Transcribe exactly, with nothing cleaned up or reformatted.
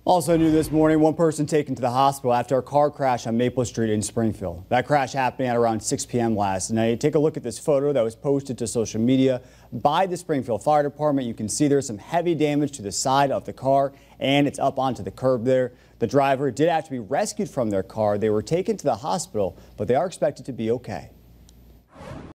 Also new this morning, one person taken to the hospital after a car crash on Maple Street in Springfield. That crash happened at around six p m last night. Take a look at this photo that was posted to social media by the Springfield Fire Department. You can see there's some heavy damage to the side of the car and it's up onto the curb there. The driver did have to be rescued from their car. They were taken to the hospital, but they are expected to be okay.